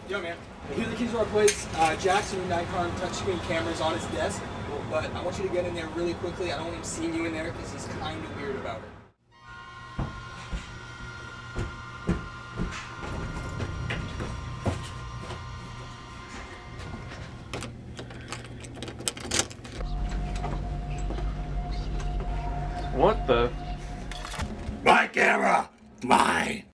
Yo, man. Here are the keys to our place. Jack's new Nikon touchscreen camera's on his desk, but I want you to get in there really quickly. I don't want him seeing you in there because he's kind of weird about it. What the? My camera! Mine!